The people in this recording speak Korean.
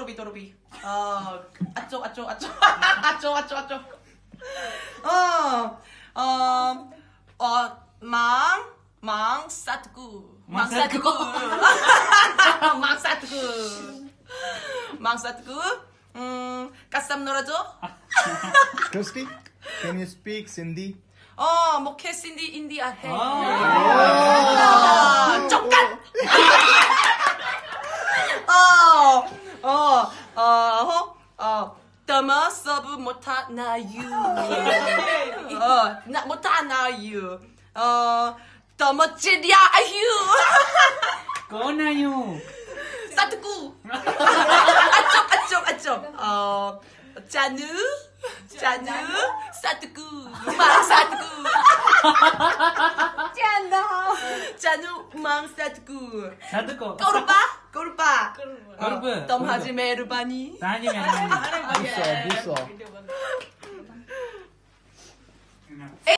도로비. 아쪽. 망사트구. 까쌈 놀아줘. Christy, can you speak Sindhi? 목해 신디 인디아 해. 쪽간. 더머 서브 못하나유. 나 못하나유. 더머 찌리야 아유. 꺼나요. 사트구. 아쪽. 짜누. 사트구. 망사트구. 짜누 망사트구. 사드코. 꼬르빠. 꼬르빠. 덤하지 메르바니. 다니면 Busa.